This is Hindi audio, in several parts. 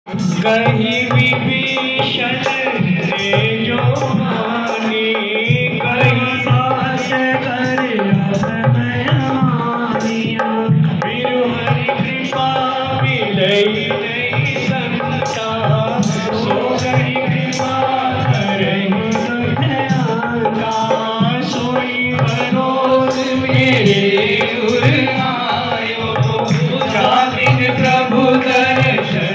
कहीं विभीषण ने जो मानी, कहीं सास करे मानिया, फिर हरि कृपा मिलई नहीं संता, सो गई कृपा करहि दयाला, सोई मनोज मेरे उर आयो, जातिन प्रभु दर्शन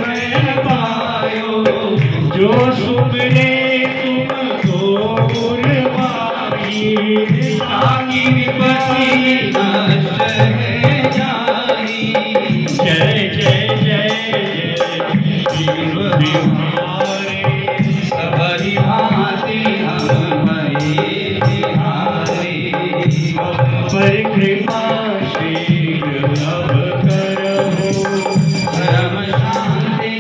जो सुमरे तुमको कुर्बानी, ताकि विपत्ति नष्ट है जाई। जय जय जय जय शिव बिहारी, सबरी भांति हम भये बिहारी, पर कृपा शीघ्र अब करहु, परम शांति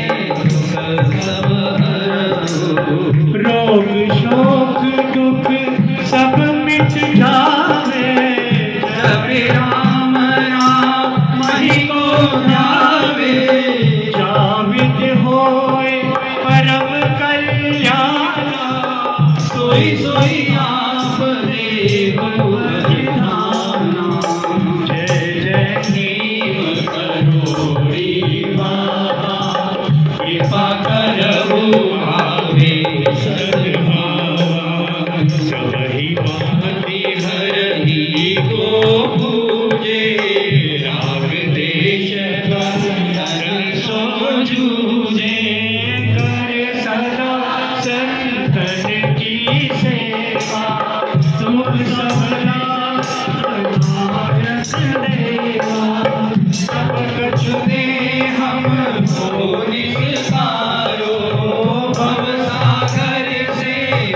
रोग शोक दुख सब मिट जावे, जब राम राम मही को ध्यावे, जावित होए परम कल्याण, सोई सोई आप देव बलिदाना। जय जय नीम करोड़ी बाबा, कृपा करहु सबही भांति हरहि को पूजे, राग देश बंधन सो जूझे, कर सदा संतन की सेवा, तुम सबला देवा, सब कछु दे हमको निस्तारो, भव सागर से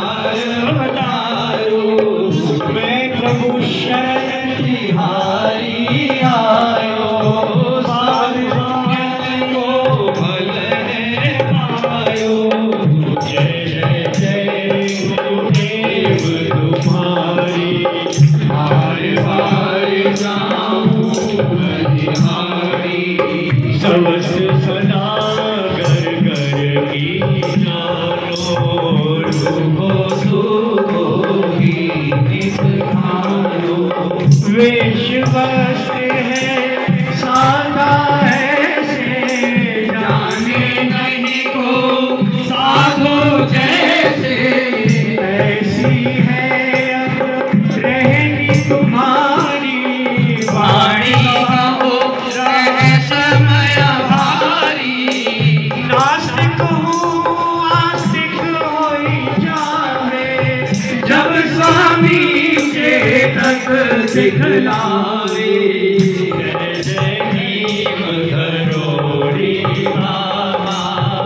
प्रभु शरण तिहारी आयो, साधुजन को भल है पायो। जय जय जय गुरुदेव तुम्हारी, हार हार जाऊं बलिहारी, सबस सदा घर घर की जानो, रूहो सुखो वेश वस्त्र है सादा ऐसे, जाने नहीं को साधो जैसे, ऐसी है अब रहनी तुम्हारी, वाणी हो समय भारी, नास्तिक हूँ आस्तिक होई जावे, जब स्वामी तक दिखलावे। जय जय नीम करोड़ी बाबा,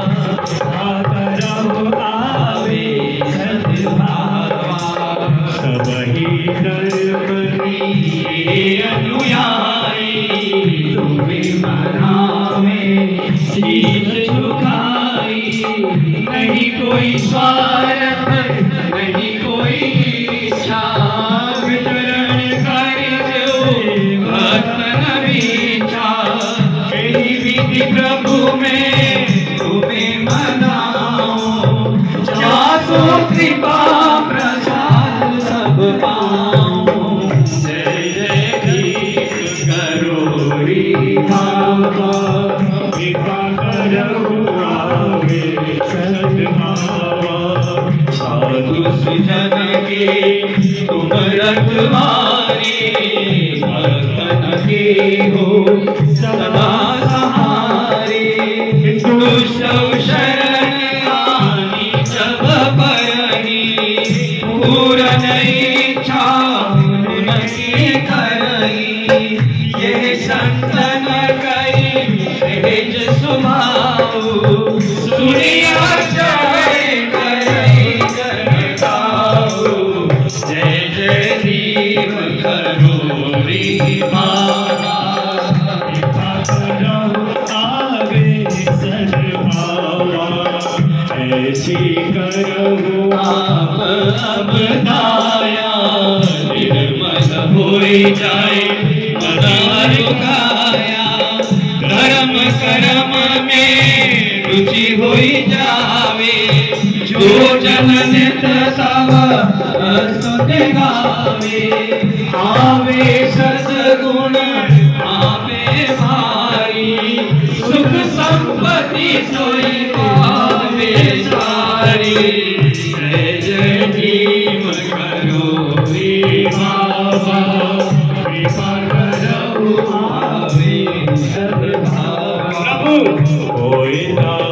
आदरव आवे सद्भावा, सबही धर्म की अनुयायी, तुम्हें मनावे शीश झुकाई, नहीं कोई स्वार्थ नहीं कोई इच्छा, प्रभु में तुम्हें मनाओ, जासो कृपा प्रसाद सब पाओ। जय जय गीत करोड़ी बाबा, कृपा करहु आवे सद्भावा, साधु सुजन के तुम रखवारे, भक्तन के हो सदा सहारे, दुष्ट शरण आनी जब परही, पूरन इच्छा उनकी करही, ये संतन कई सहज सुभाऊ, सुनिया जय करही जन गाऊ। जय जय नीम करोड़ी बाबा, ऐसी करहु आप अब दाया, निर्मल हो जाए मन रुकाया, धर्म कर्म में खुशी हुई जावे, जो जन नित सब सुत गावे। आवे सद्गुण आवे भारी, सुख संपत्ति सोई पावे सारी। जय जय भीम करो रे बाबा, कृपा करो आवे सद्भावा। प्रभु होए ना